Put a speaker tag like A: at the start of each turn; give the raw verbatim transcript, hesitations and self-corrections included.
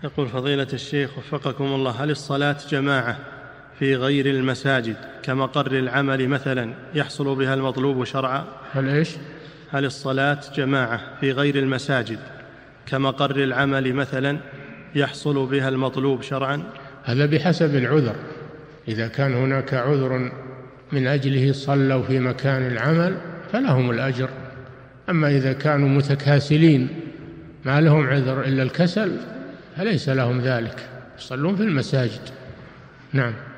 A: يقول فضيلة الشيخ وفقكم الله، هل الصلاة جماعة في غير المساجد كمقر العمل مثلا يحصل بها المطلوب شرعا؟
B: هل إيش؟
A: هل الصلاة جماعة في غير المساجد كمقر العمل مثلا يحصل بها المطلوب شرعا؟
B: هذا بحسب العذر، إذا كان هناك عذر من أجله صلوا في مكان العمل فلهم الأجر، أما إذا كانوا متكاسلين ما لهم عذر إلا الكسل فليس لهم ذلك، يصلون في المساجد. نعم.